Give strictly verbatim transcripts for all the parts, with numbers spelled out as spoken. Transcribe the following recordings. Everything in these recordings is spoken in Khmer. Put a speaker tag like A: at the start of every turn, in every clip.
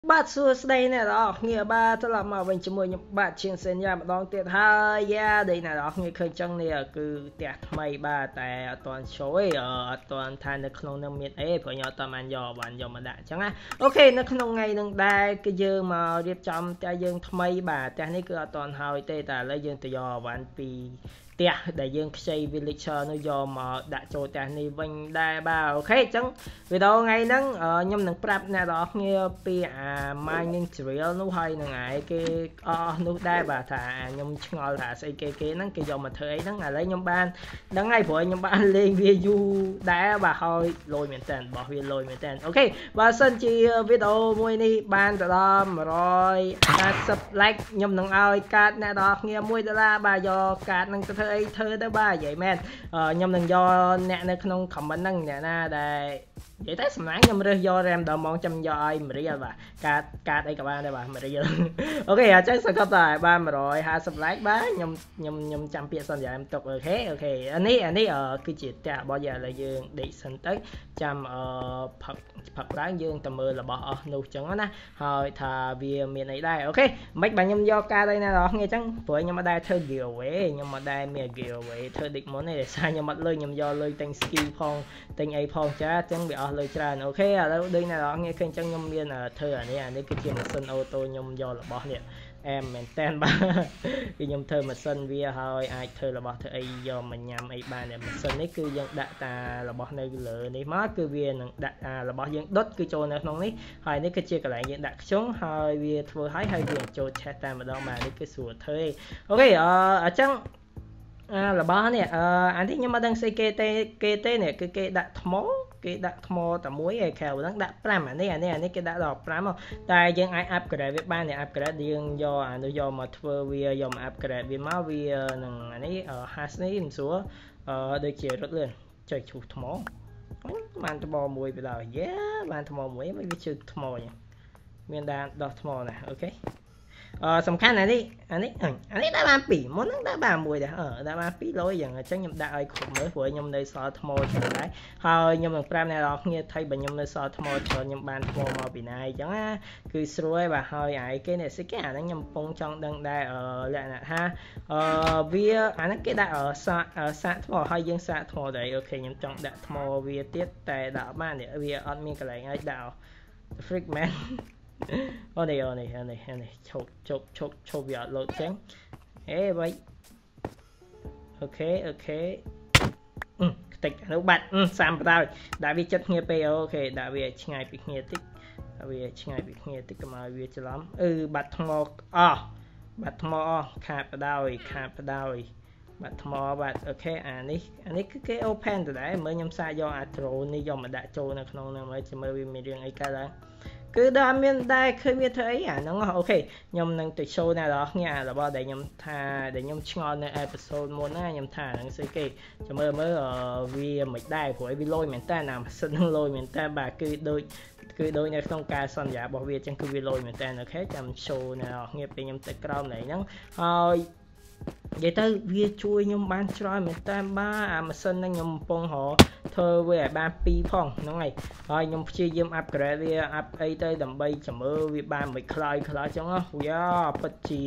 A: បាទសួស្តីអ្នកនរគ្នាបាទត្រឡប់មកវិញជាមួយខ្ញុំបាទឈៀងសេនយ៉ាម្ដងទៀតហើយយ៉ាដែលអ្នកនរគ្នាឃើញចឹងនេះគឺផ្ទះថ្មីបាទតែអត់ទាន់ចូលទេអត់ទាន់ថានៅក្នុងនឹងមានអីព្រោះខ្ញុំអត់ទាន់បានយកបានយកមកដាក់អញ្ចឹងណាអូខេនៅក្នុងថ្ងៃនឹងដែរគឺយើងមករៀបចំផ្ទះយើងថ្មីបាទផ្ទះនេះគឺអត់ទាន់ហើយទេតែឥឡូវយើងទៅយកអវ៉ាន់ពីផ្ទះដែលយើងខ្ចី villager នោះយកមកដាក់ចូលផ្ទះនេះវិញដែរបាទអូខេអញ្ចឹងវីដេអូថ្ងៃហ្នឹងខ្ញុំនឹងប្រាប់អ្នកនរគ្នាពីអា mining drill នោះហើយនឹងឯគេអស់នោះដែរបាទថាខ្ញុំឆ្ងល់ថាស្អីគេគេហ្នឹងគេយកមកធ្វើអីហ្នឹងឥឡូវខ្ញុំបានដឹងហើយព្រោះខ្ញុំបានលេងវាយូរដែរបាទហើយលយមែនតើរបស់វាលយមែនតើអូខេបើសិនជាវីដេអូមួយនេះបានទៅដល់one hundred fifty like ខ្ញុំនឹងឲ្យកាតអ្នកនរគ្នាoneដុល្លារបាទយកកាតហ្នឹងទៅធ្វើអីធ្វើទៅបាទនិយាយមែនខ្ញុំនឹងយកអ្នកនៅក្នុង comment ហ្នឹងអ្នកណាដែលនិយាយតែសម្រាប់ខ្ញុំរើសយក RAM ដល់ម៉ោងចាំយកឲ្យមរៀលបាទកាតកាតអីក៏បានដែរបាទមរៀលអូខេអញ្ចឹងសង្កត់តែបានone hundred fifty likeបាទខ្ញុំខ្ញុំខ្ញុំចាំពាក្យសន្យាខ្ញុំទុកអូខេអូខេអានេះអានេះគឺជាផ្ទះរបស់យើងឥឡូវយើងដេកសិនទៅចាំអឺផឹកផឹកឡើងយើងទៅមើលរបស់អស់នោះអញ្ចឹងណាហើយថាវាមានអីដែរអូខេមិនបាច់ខ្ញុំយកកាតអីណាដល់គ្នាអញ្ចឹងព្រោះខ្ញុំមិនដែរធ្វើ giveaway ខ្ញុំមិនដែរមាន giveaway ធ្វើដូចមុនទេដោយសារខ្ញុំអត់លុយខ្ញុំយកលុយទិញ skill ផងទិញអីផងចាអញ្ចឹងវាអស់លុយច្រើនអូខេឥឡូវដូចអ្នកនរគ្នាឃើញអញ្ចឹងខ្ញុំមានធ្វើអានេះអានេះគឺជាម៉ាស៊ីនអូតូខ្ញុំយករបស់នេះអែមមែនតែនបាទគឺខ្ញុំធ្វើម៉ាស៊ីនវាហើយអាចធ្វើរបស់ធ្វើអីយកមកញ៉ាំអីបានតែម៉ាស៊ីននេះគឺយើងដាក់តារបស់នៅលើនេះមកគឺវានឹងដាក់របស់យើងដុតគឺចូលនៅក្នុងនេះហើយនេះគឺជាកន្លែងយើងដាក់ខ្ជុងហើយវាធ្វើឲ្យហើយវាចូលឆេះតែម្ដងបាទនេះគឺស្រួលធ្វើអូខេអអញ្ចឹងរបស់នេះអឺអានេះខ្ញុំអត់ដឹងស្អីគេទេគេទេនេះគឺគេដាក់ថ្មគេដាក់ថ្មតែមួយឯខែហ្នឹងដាក់fiveអានេះអានេះអានេះគេដាក់ដល់fiveតែយើងអាច upgrade វាបានតែ upgrade យើងយកអានោះយកមកធ្វើវាយកមក upgrade វាមកវានឹងអានេះ hash នេះមិនស្រួលអឺដូចជារត់លឿនចុចឈូសថ្មបានថ្មមួយទៅដល់យេបានថ្មមួយមិនវាជឿថ្មមានដានដោះថ្មណាអូខេអឺសំខាន់អានេះអានេះអានេះដាក់បាន2មុនហ្នឹងដាក់បានមួយដែរអឺដាក់បាន2លុយយ៉ាងអញ្ចឹងខ្ញុំដាក់ឲ្យគ្រប់មើលព្រោះខ្ញុំនៅសល់ថ្មច្រើនដែរហើយខ្ញុំនឹងប្រាប់អ្នកនរគ្នាថៃបើខ្ញុំនៅសល់ថ្មច្រើនខ្ញុំបានថ្មមកពីណាអញ្ចឹងណាគឺស្រួលបាទហើយអាយគេនេះសិគេអាហ្នឹងខ្ញុំកំពុងចង់ដឹងដែរអឺលក្ខណៈថាអឺវាអាហ្នឹងគេដាក់សាកសាកថ្មហើយយើងសាកថ្មដែរអូខេខ្ញុំចង់ដាក់ថ្មវាទៀតតែដាក់បានវាអត់មានកន្លែងឲ្យដាក់ freak man អូនេះអូនេះអូនេះអូនេះឈប់ឈប់ឈប់ឈប់វាអត់លោតចេញអេបៃអូខេអូខេខ្ទេចនោះបាត់សាំបដ ដាក់វាចិត្តគ្នាពេកអូខេដាក់វាឆ្ងាយពីគ្នាតិចដាក់វាឆ្ងាយពីគ្នាតិចកុំឲ្យវាច្រឡំអឺបាត់ថ្មអស់បាត់ថ្មអស់ខាតបដោយខាតបដោយបាត់ថ្មបាត់អូខេអានេះអានេះគឺគេ open ទៅដែរមើលខ្ញុំសាកយកអា drone នេះយកមកដាក់ចូលនៅក្នុងហ្នឹងមើលមើលវាមានរឿងអីកើតឡើងគឺដល់មានដែរឃើញវាធ្វើអីអាហ្នឹងអូខេខ្ញុំនឹងទៅ show អ្នកនរគ្នារបស់ដែលខ្ញុំថាដែលខ្ញុំឆ្ងល់នៅ episode មុនណាខ្ញុំថាហ្នឹងស្អីគេចាំមើលមើលវាមិនដែរព្រោះវាលយមែនតើណាម៉ាស៊ីនហ្នឹងលយមែនតើបាទគឺដូចគឺដូចនៅក្នុងការសន្យារបស់វាអញ្ចឹងគឺវាលយមែនតើអូខេចាំ show អ្នកនរគ្នាពេលខ្ញុំទៅក្រោមនេះហ្នឹងហើយនិយាយទៅវាជួយខ្ញុំបានច្រើនមែនតើបាទអាម៉ាស៊ីនហ្នឹងខ្ញុំកំពុងរកធ្វើវាឲ្យបានtwoផងហ្នឹងហើយហើយខ្ញុំព្យាយាម upgrade វា up អីទៅដើម្បីចាំមើលវាបានមិនខ្លោយខ្លោយអញ្ចឹងយ៉ាពិតជា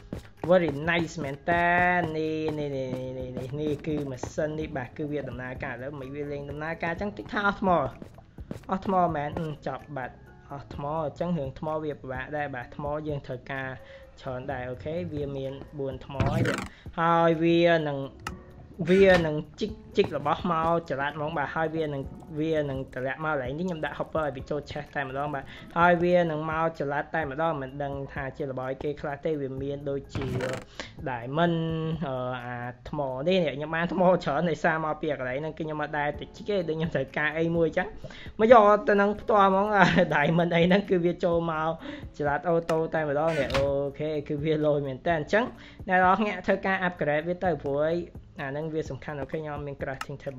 A: very nice មែនតើនេះនេះនេះនេះគឺម៉ាស៊ីននេះបាទគឺវាដំណើរការឥឡូវមិនវាលេងដំណើរការអញ្ចឹងតិចថាអស់ថ្មអស់ថ្មមែនចប់បាត់អស់ថ្មអញ្ចឹងរឿងថ្មវាពិបាកដែរបាទថ្មយើងត្រូវការច្រើនដែរអូខេវាមានfourថ្មហើយវានឹងវានឹងជីកជីករបស់មកចល័តហ្មងបាទហើយវានឹងវានឹងតម្លាក់មកកន្លែងនេះខ្ញុំដាក់ hopper ឲ្យវាចូលឆេះតែម្ដងបាទហើយវានឹងមកចល័តតែម្ដងមិនដឹងថាជារបស់គេខ្លះទេវាមានដូចជា diamond អាថ្មនេះខ្ញុំបានថ្មច្រើនដោយសារមកពីកន្លែងហ្នឹងគឺខ្ញុំអត់ដែរតិចទេដូចខ្ញុំត្រូវការអីមួយអញ្ចឹងមកយកទៅនឹងផ្ទាល់ហ្មង diamond អីហ្នឹងគឺវាចូលមកចល័តអូតូតែម្ដងនេះអូខេគឺវាលយមែនតើអញ្ចឹងអ្នកនរគ្នាធ្វើការ upgrade វាទៅព្រោះអាហ្នឹងវាសំខាន់អូខេខ្ញុំមាន crafting table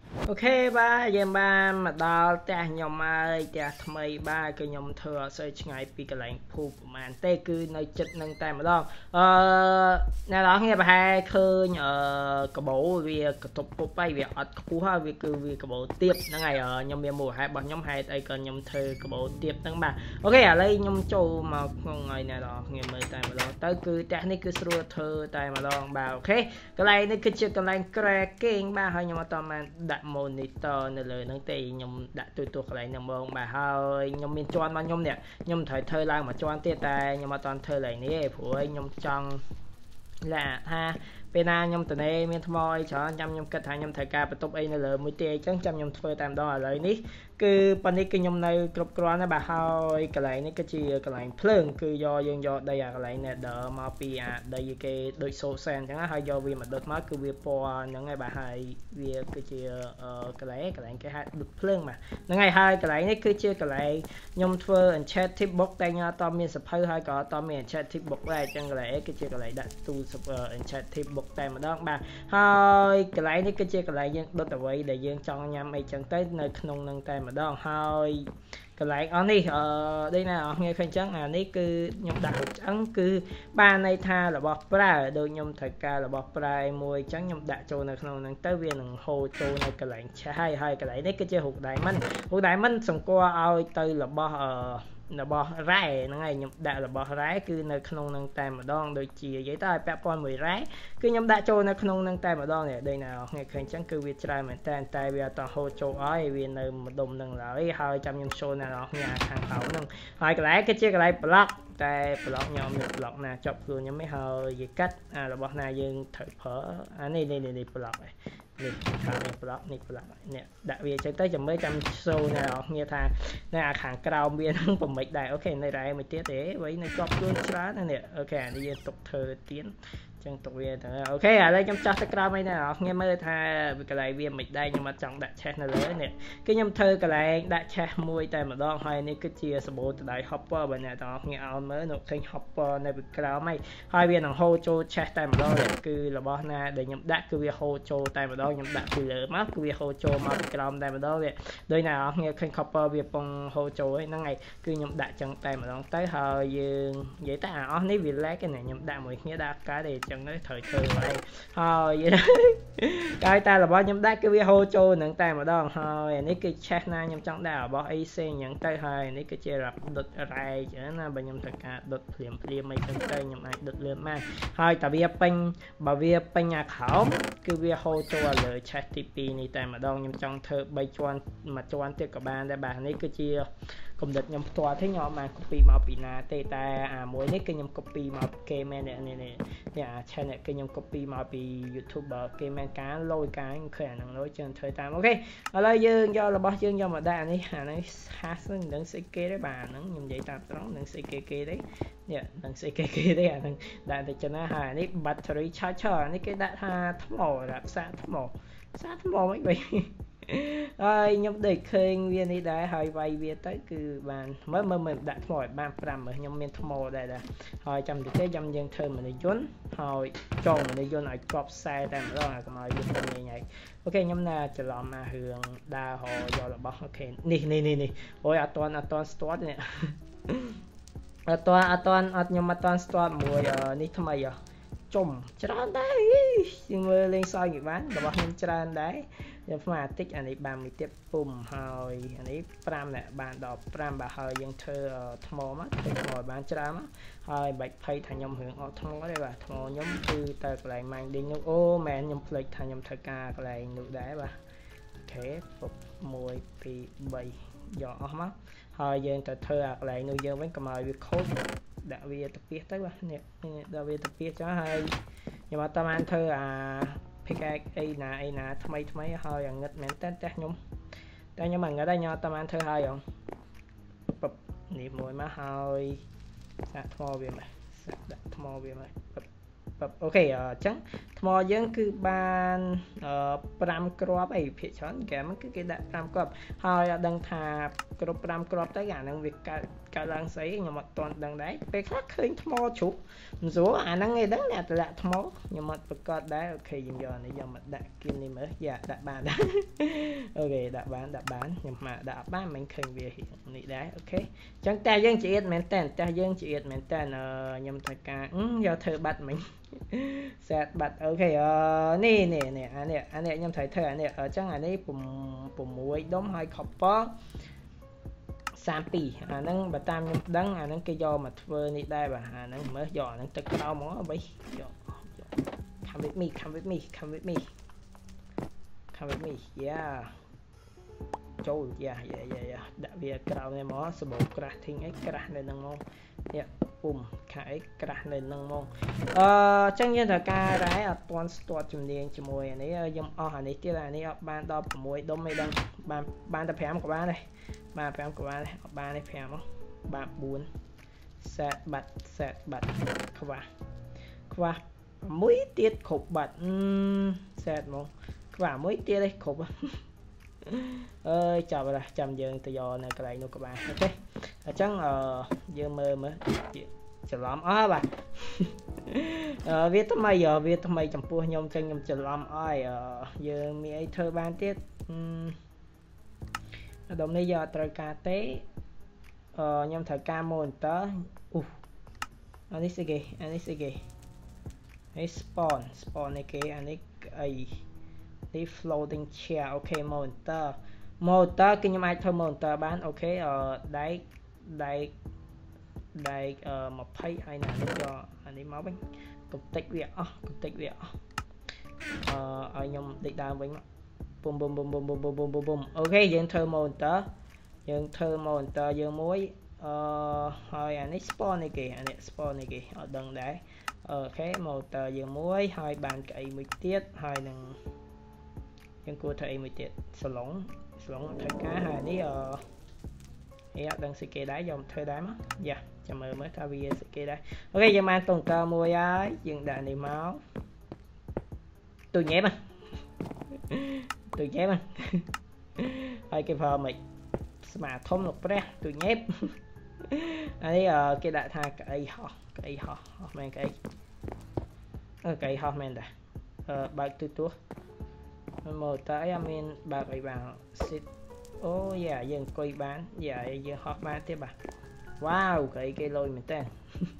A: អូខេបាទយើងបានមកដល់ផ្ទះខ្ញុំហើយផ្ទះថ្មីបាទគឺខ្ញុំធ្វើអត់សូវឆ្ងាយពីកន្លែងភូមិប្រហែលទេគឺនៅចិត្តនឹងតែម្ដងអឺអ្នកនរគ្នាប្រហែលឃើញអឺកាបូវាកតុបពុបហើយវាអត់ខ្ពស់ហើយវាគឺវាកាបូទៀបហ្នឹងហើយខ្ញុំមានមូលហេតុរបស់ខ្ញុំហេតុអីក៏ខ្ញុំធ្វើកាបូទៀបហ្នឹងបាទអូខេឥឡូវខ្ញុំចូលមកក្នុងឲ្យអ្នកនរគ្នាមើលតែម្ដងទៅគឺផ្ទះនេះគឺស្រួលធ្វើតែម្ដងបាទអូខេកន្លែងនេះគឺជាកន្លែងក្រែគេងបាទហើយខ្ញុំអត់តបានដាក់ monitor នៅលើហ្នឹងទេខ្ញុំដាក់ទូទូកន្លែងហ្នឹងហ្មងបាទហើយខ្ញុំមានជាន់របស់ខ្ញុំនេះខ្ញុំត្រូវធ្វើឡើងមួយជាន់ទៀតតែខ្ញុំអត់តន់ធ្វើឡើងនេះទេព្រោះខ្ញុំចង់ឡាថាពេលណាខ្ញុំតនេមានថ្មអីច្រើនចាំខ្ញុំគិតថាខ្ញុំត្រូវការបន្ទប់អីនៅលើមួយទេអញ្ចឹងចាំខ្ញុំធ្វើតែម្ដងឥឡូវនេះគឺប៉ុណ្នេះគឺខ្ញុំនៅគ្រប់គ្រាន់ហើយបាទហើយកន្លែងនេះគឺជាកន្លែងភ្លើងគឺយកយើងយកដីអាកន្លែង Nether មកពីអាដីគេដូចសូសែនអញ្ចឹងហើយយកវាមកដុតមកគឺវាពណ៌ហ្នឹងហើយបាទហើយវាគឺជាកន្លែងកន្លែងគេហៅដុតភ្លើងបាទហ្នឹងហើយហើយកន្លែងនេះគឺជាកន្លែងខ្ញុំធ្វើ enchanted box តែខ្ញុំអត់មានសភៅហើយក៏អត់មាន enchanted box ដែរអញ្ចឹងកន្លែងគឺជាកន្លែងដាក់ទូ enchanted box តែម្ដងបាទហើយកន្លែងនេះគឺជាកន្លែងយើងដុតអ្វីដែលយើងចង់ញ៉ាំអីចឹងទៅនៅក្នុងនឹងតែម្ដងហើយកន្លែងអស់នេះអឺដូចណាអស់គ្នាឃើញអញ្ចឹងអានេះគឺខ្ញុំដាក់រូបឆ្អឹងគឺបានន័យថារបស់ប្រើដូចខ្ញុំត្រូវការរបស់ប្រើមួយអញ្ចឹងខ្ញុំដាក់ចូលនៅក្នុងហ្នឹងទៅវានឹងហូរចូលនៅកន្លែងឆេះហើយហើយកន្លែងនេះគឺជារូប diamond រូប diamond សម្គាល់ឲ្យទៅរបស់អឺរបស់រ៉ែហ្នឹងហើយខ្ញុំដាក់របស់រ៉ែគឺនៅក្នុងនឹងតែម្ដងដូចជានិយាយទៅឲ្យពាក់ព័ន្ធមួយរ៉ែគឺខ្ញុំដាក់ចូលនៅក្នុងនឹងតែម្ដងនេះដូចណាអ្នកឃើញអញ្ចឹងគឺវាច្រើនមែនតើតែវាអត់ហូរចូលឲ្យវានៅម្ដុំនឹងឡើយហើយចាំខ្ញុំចូលអ្នកនរគ្នាខាងក្រោមហ្នឹងហើយកន្លែងគឺជាកន្លែងប្លុកតែប្លុកខ្ញុំមានប្លុកណាចប់ខ្លួនខ្ញុំឯងហើយនិយាយកាត់អារបស់ណាយើងត្រូវប្រើអានេះនេះនេះប្លុកឯងនេះខាងនេះប្លុកនេះប្លុកនេះដាក់វាអញ្ចឹងទៅចាំមើលចាំសូអ្នកនរគ្នាថានៅអាខាងក្រោមវានឹងប្រមិចដែរអូខេនៅរ៉ែមួយទៀតទេវិញនៅជាប់ខ្លួនច្រើនណានេះអូខេអានេះយើងទុកធ្វើទៀតចឹងទុកវាទៅអូខេឥឡូវខ្ញុំចាស់ទៅក្រោមអីណាអ្នកគ្នាមើលថាកន្លែងវាមិនដែរខ្ញុំអត់ចង់ដាក់ឆេះនៅលើនេះគឺខ្ញុំធ្វើកន្លែងដាក់ឆេះមួយតែម្ដងហើយនេះគឺជាសាប៊ូតដៃ hopper បើអ្នកទាំងអស់គ្នាអោនមើលនៅឃើញ hopper នៅពីក្រោមហើយហើយវានឹងហូរចូលឆេះតែម្ដងគឺរបស់ណាដែលខ្ញុំដាក់គឺវាហូរចូលតែម្ដងខ្ញុំដាក់ពីលើមកគឺវាហូរចូលមកពីក្រោមតែម្ដងវាដោយអ្នកទាំងអស់គ្នាឃើញ hopper វាពងហូរចូលហ្នឹងហើយគឺខ្ញុំដាក់ចឹងតែម្ដងទៅហើយយើងនិយាយតែអាអស់នេះវាលែកណាខ្ញុំដាក់មួយគ្នាដាក់កើតទេចឹងទៅត្រូវធ្វើហើយហើយកាយតែរបស់ខ្ញុំដាក់គឺវាហូរចូលនឹងតែម្ដងហើយអានេះគឺឆេះណាខ្ញុំចង់ដាក់របស់អីផ្សេងអញ្ចឹងទៅហើយនេះគឺជារ៉ាប់ដុតរ៉ែចឹងណាបើខ្ញុំត្រូវការដុតភ្លាមភ្លាមអីចឹងទៅខ្ញុំអាចដុតលឿនបានហើយតែវាពេញបើវាពេញអាខោមគឺវាហូរចូលលើឆេះទីពីរនេះតែម្ដងខ្ញុំចង់ធ្វើបីជាន់មួយជាន់ទៀតក៏បានដែរបាទនេះគឺជាកំណត់ខ្ញុំផ្ទាល់ទេខ្ញុំអត់បាន copy មកពីណាទេតែអាមួយនេះគឺខ្ញុំ copy មកពីគេមែននេះនេះនេះអា channel គឺខ្ញុំ copy មកពី YouTuber គេមែនការលយការឃើញអាហ្នឹងលយចឹងធ្វើតាមអូខេឥឡូវយើងយករបស់យើងយកមកដាក់អានេះអានេះ hash ហ្នឹងនឹងស្អីគេទេបាទហ្នឹងខ្ញុំនិយាយតាមត្រង់នឹងស្អីគេគេទេនេះនឹងស្អីគេគេទេអាហ្នឹងដាក់ទៅចឹងណាហើយអានេះ battery charger អានេះគេដាក់ថាថ្មដាក់ផ្សារថ្មផ្សារថ្មមិនបីហើយខ្ញុំដូចឃើញវានេះដែរហើយវាយវាទៅគឺបានមើលមើលមើលដាក់ថ្មឲ្យបាន5មើលខ្ញុំមានថ្មដែរដែរហើយចាំតិចទេចាំយើងធ្វើមនីយន្តហើយចងមនីយន្តឲ្យជាប់ខ្សែតែម្ដងឲ្យកុំឲ្យវាពេញញ៉ៃអូខេខ្ញុំណាច្រឡំអារឿងដើរហោយករបស់អូខេនេះនេះនេះនេះអូយអត់តន់អត់តន់ស្ទាត់នេះអត់តន់អត់តន់អត់ខ្ញុំអត់តន់ស្ទាត់មួយនេះថ្មីហ៎ជុំច្រើនដែរយើងមើលលេងសើចគេបានរបស់ខ្ញុំច្រើនដែរខ្ញុំស្មាតិចអានេះបានមួយទៀតពុំហើយអានេះ5នាក់បានដល់5បាទហើយយើងធ្វើថ្មមកធ្វើថ្មឲ្យបានច្រើនមកហើយបាច់ភ័យថាខ្ញុំរឿងអត់ថ្មទេបាទថ្មខ្ញុំគឺទៅកន្លែង mining នោះអូមែនខ្ញុំភ្លេចថាខ្ញុំធ្វើការកន្លែងនោះដែរបាទអូខេពុកមួយពីរបីយកអស់មកហើយយើងទៅធ្វើអាកន្លែងនោះយើងវិញកុំឲ្យវាខូចដាក់វាទៅពីទៅបាទនេះដាក់វាទៅពីចឹងហើយខ្ញុំអត់តាមធ្វើអាpickaxe អីណាអីណាថ្មីថ្មីហើយអាងឹតមែនតើតែខ្ញុំតែខ្ញុំអាងឹតដែរខ្ញុំអត់តាមធ្វើហើយហ៎ពឹបនេះមួយមកហើយសាក់ថ្មវាមកសាក់ដាក់ថ្មវាមកពឹបពឹបអូខេអញ្ចឹងថ្មយើងគឺបាន5គ្រាប់អីភាគច្រើនហ្គេមគឺគេដាក់5គ្រាប់ហើយអត់ដឹងថាគ្រប់5គ្រាប់ទៅអាហ្នឹងវាកើត cả làng sấy nhưng mà toàn đằng đấy về khác khơi thmo chụp số à năng nghe đắng nè là thmo nhưng mà có đấy ok dùm giờ này giờ mà đã kim đi mới dạ đã bán đó ok đã bán đã bán nhưng mà đã bán mình khơi về hiện này đấy ok chẳng ta dân chỉ men tên ta dân chỉ men tên nhầm thật cả do thơ bắt mình sẽ bắt ok nè nè nè anh nè anh nè nhầm thấy thơ anh nè ở trong này bùm bùm muối đóng hai khóc bó sam pi à nâng bà tam đắng à nâng cái do mà thưa này đây bà à nâng mới dò nâng tất cả món bấy come with me come with me come with me come with me yeah châu yeah yeah yeah yeah đã về cào này món sờ bộ cà thinh ấy cà này nâng mông yeah bùm cái cà này nâng mông ờ chẳng như là ca đấy ở toàn store chùm điên chùm mùi này dòng o này kia là này ban đo mùi đông mây đăng ban ban tập phèm của ba này ba phèm của ba này ba này phèm không ba bốn set bật set bật qua qua mũi tiết khục bật set một và mũi tiết đây khục ơi chào bà chào dương từ giờ này cái này nó các bạn ok ở chẳng ờ dương mơ mới chờ lắm á bà ờ viết tấm mây giờ viết tấm mây chấm pua nhom chân nhom chờ lắm ai ờ giờ mi thơ ban tiết đồng này giờ trời ca tế ờ nhom thời ca môn tớ u anh ấy sẽ ghê anh ấy sẽ ghê ấy spawn spawn này kia anh ấy ấy đi floating chair ok motor motor kinh nghiệm thôi motor bán ok ở đây đây đây uh, một pay ai nào cho anh ấy máu bánh cục tích việc à, cục tích việc ờ ở nhom định đào với bùm bùm bùm bùm bùm bùm bùm bùm bùm ok dân thơ motor dân thơ motor dân muối ờ hồi anh ấy spawn này kìa anh ấy spawn này kìa ở đằng đấy ok motor dân muối hai bàn cậy mới tiết hai đằng nhưng cô thầy mới tiệt salon salon thầy cá hai ní ờ yeah, đang sẽ kê đáy dòng thơi đáy mất dạ chào mừng mới cao video sẽ kê đáy ok giờ mang tuần cơ mua ấy dừng đạn này máu tôi nhé mà tôi nhé mà hai cái phơ mày mà thông lục ra tôi nhép ấy ờ cái đại tha cái họ cái họ mang cái ờ cái họ mang đã ờ bạc tôi tua một tới em in bà phải vào xịt ô dạ dừng coi bán dạ giờ hot bán tiếp bà wow cái cái lôi mình tên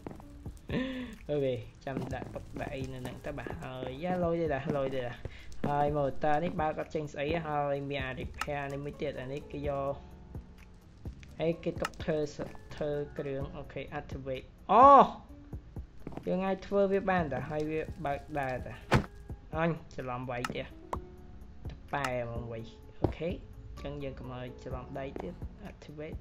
A: ok chăm đại bậc đại nên nặng ta bà ờ giá lôi đây là lôi đây là hai một ta đấy ba có tranh ấy hai mẹ repair nên mới tiệt là đấy cái do ấy cái tóc thơ thơ cái đường ok activate oh giờ ngay thưa với bạn đã hai việc bạc đại đã anh sẽ làm vậy chứ bài mà vậy ok chân dân cầm ơi cho làm đây tiếp activate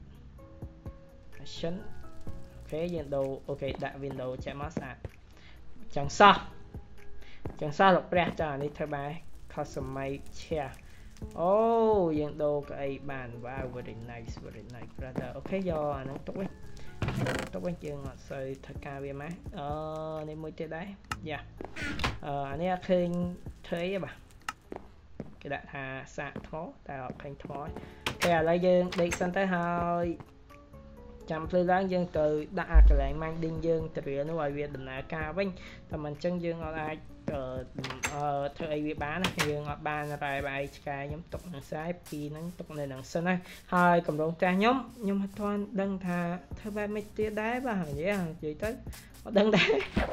A: action ok dân đầu ok đặt window chạy massage chẳng sao chẳng sao lọc ra cho đi thay bài customize share oh dân đầu cái bàn wow very nice very nice brother ok do nó tốt quá tốt quá chưa ngọt sơi thật cao về má ờ nên mới tới đấy dạ ờ anh ấy khơi thấy bà cái đại hà xạ thó tạo thành thói kẻ lấy dương đi sang tới hai chăm phơi láng dương từ đã cái lại mang đinh dương từ nó ngoài việt đừng là cao vinh tầm mình chân dương ở ai ở thời bị bán dương ở ban bài bài cái nhóm tục hàng sai pi nắng tục này nắng sân này hai cầm đồng tra nhóm nhưng mà toàn đăng thà theo ba mấy tia đá và hàng vậy hàng chị tới đăng đá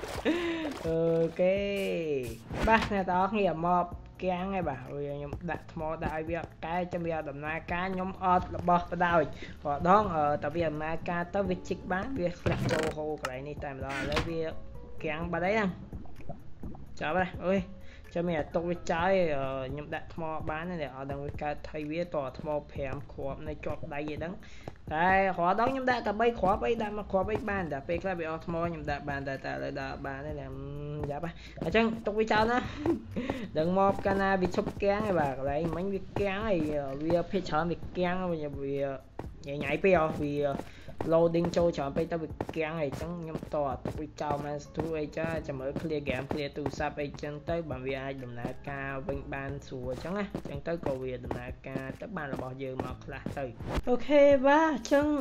A: ok bác này đó nghe mọp cái ngay bà rồi nhóm đặt mò đại việc cái trong bây giờ đầm na cá nhóm ọt là bò đào họ đón ở tại vì na cá tới việc chích bán việc đặt châu hồ cái này tại đó lấy việc kẹn bà đấy anh chào đây ơi cho mẹ tôi trái nhóm đặt mò bán này ở đằng cái thay vì tỏ mò phèm khóa này chọt đây gì đó đây họ đón nhóm đã tập bay khóa bay đã mà khóa bay bàn đã bay cái bị mò nhóm đã bàn đã tại là bàn này là dạ ba ở trong tôi với cháu đó đừng mò cana bị chụp kén này bà lại mấy việc kén này vì phải chọn việc kén bây vì nhảy nhảy bèo vì loading cho chọn bây tao việc kén này chẳng nhóm to với cháu mà tôi ấy cho cho mới clear game clear từ sắp ấy chân tới bằng vì ai đừng là cao bên ban sủa chẳng á chẳng tới cầu việc đừng là ca tất ban là bao giờ mà là từ ok ba chân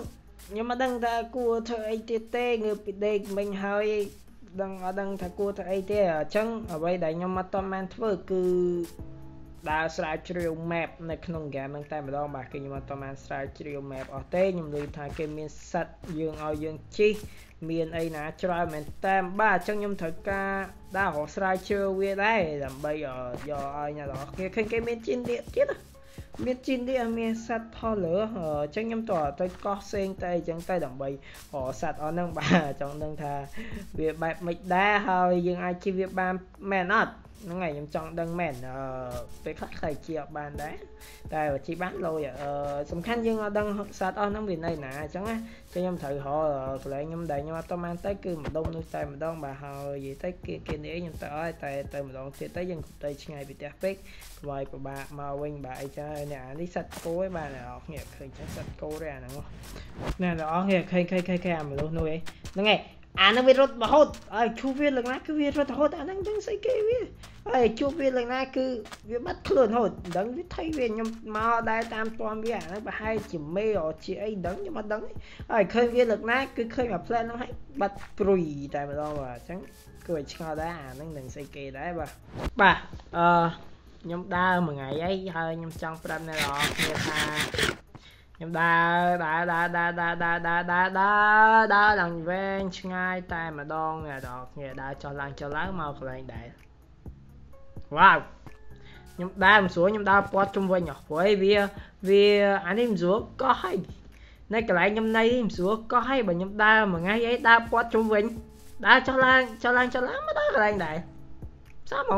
A: nhưng mà đăng ta cua thợ ấy tê tê người bị đây mình hơi đăng ở đăng ta cua thợ ấy tê ở chân ở đây đấy nhưng mà toàn man thưa cứ đào sải chiều mapในក្នុង game ហ្នឹងតែម្ដងបាទគេខ្ញុំអត់បានស្រាវជ្រាវ map អស់ទេខ្ញុំលើថាគេមានសัตว์យើងឲ្យយើងជីកមានអីណាច្រើនមែនតែបាទអញ្ចឹងខ្ញុំត្រូវការដើររកស្រាវជ្រាវវាដែរដើម្បីយកឲ្យអ្នកនរគ្នាឃើញគេមានជីនទៀតទៀតមានជីនទៀតមានសัตว์ថលលើអញ្ចឹងខ្ញុំតើទៅកោះផ្សេងទៅអញ្ចឹងទៅដើម្បីរកសัตว์អស់ហ្នឹងបាទចង់ដឹងថាវាបែបមិនដែរហើយយើងអាចជីវាបានមែនអត់ហ្នឹងហើយខ្ញុំចង់ដឹងមែនអឺពេលខ្លះខ្លះជាបានដែរតែជីបានលុយអឺសំខាន់យើងអត់ដឹងសត្វអស់ហ្នឹងវានៅណាអញ្ចឹងណាខ្ញុំត្រូវរកកន្លែងខ្ញុំដែលខ្ញុំអត់តបានទៅគឺម្ដុំនោះតែម្ដងបាទហើយនិយាយទៅគេគេនេះខ្ញុំទៅអត់តែទៅម្ដងទៀតទៅយើងទៅឆ្ងាយពីផ្ទះពេកក្បាយពិបាកមកវិញបាទអីចឹងនេះអានេះសត្វគោឯងបាទអ្នកនរគ្នាឃើញចឹងសត្វគោទេអាហ្នឹងណាអ្នកនរគ្នាឃើញឃើញឃើញអាមនុស្សនោះឯងហ្នឹងឯងអានឹងវារត់រហូតហើយជួបវាឡើងណាគឺវារត់រហូតអាហ្នឹងដឹងស្អីគេវាហើយជួបវាឡើងណាគឺវាបាត់ខ្លួនរហូតដឹងវាថៃវាខ្ញុំមកដែរតាមតាន់វាអាហ្នឹងប្រហែលជាមេអជាអីដឹងខ្ញុំអត់ដឹងហើយឃើញវាឡើងណាគឺឃើញមកផ្លែហ្នឹងហើយបាត់ព្រុយតែម្ដងបាទអញ្ចឹងគឺឲ្យឆ្ងល់ដែរអាហ្នឹងនឹងស្អីគេដែរបាទបាទអឺខ្ញុំដើរមួយថ្ងៃអីហើយខ្ញុំចង់ប្រាប់អ្នកនរគ្នាថាខ្ញុំដើរដើរដើរដើរដើរដើរដើរដើរដើរដើរឡើងវែងឆ្ងាយតែម្ដងអ្នកនរគ្នាដើរចុះឡើងចុះឡើងមកកន្លែងដែរវ៉ាវខ្ញុំដើរមិនស្រួលខ្ញុំដើរពាត់ជុំវិញអស់ព្រោះវាវាអានេះមិនស្រួលកោះហើយនៅកន្លែងខ្ញុំនៃមិនស្រួលកោះហើយបើខ្ញុំដើរមួយថ្ងៃអីដើរពាត់ជុំវិញដើរចុះឡើងចុះឡើងចុះឡើងមកដល់កន្លែងដែរសាហ្មង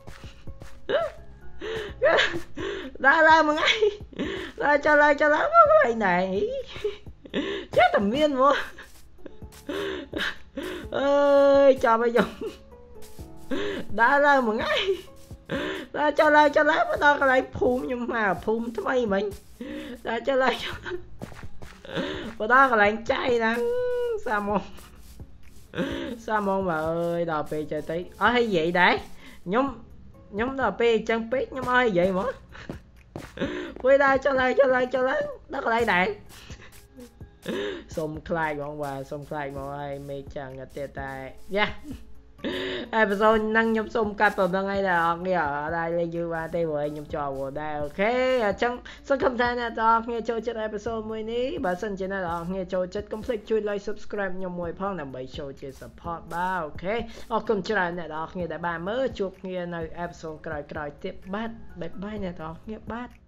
A: ដើរឡើងមួយថ្ងៃដើរចុះឡើងចុះឡើងមកកន្លែងដែរចេះតែមានមកអើយចាប់ឲ្យខ្ញុំដើរឡើងមួយថ្ងៃដើរចុះឡើងចុះឡើងមកដល់កន្លែងភូមិខ្ញុំមកភូមិថ្មីមិញដើរចុះឡើងចុះឡើងមកដល់កន្លែងចៃហ្នឹងសាហ្មងសាហ្មងបើអើយដល់ពេលចេះទៅអស់ឲ្យនិយាយដែរខ្ញុំខ្ញុំដល់ពេលអញ្ចឹងពេកខ្ញុំអស់និយាយមកពេលដើរចុះឡើងចុះឡើងចុះឡើងដល់កន្លែងដែរសុំខ្លាចហ្មងបាទសុំខ្លាចហ្មងហើយមេចឹងទៀតតែយ៉ាអេពីសូនហ្នឹងខ្ញុំសុំកាត់ប៉ុណ្្នឹងឯងដែរអរគ្នាអត់ដែរលេងយូរបានទេព្រោះខ្ញុំជាប់វដែរអូខេអញ្ចឹងសង្ឃឹមថាអ្នកទាំងអស់គ្នាចូលចិត្តអេពីសូតមួយនេះបើសិនជាអ្នកទាំងអស់គ្នាចូលចិត្តកុំភ្លេចជួយ like subscribe ខ្ញុំមួយផងដើម្បីចូលជា support បាទអូខេអរគុណច្រើនអ្នកទាំងអស់គ្នាដែលបានមើលជួបគ្នានៅអេពីសូតក្រោយៗទៀតបាទបាយបាយអ្នកទាំងអស់គ្នាបាទ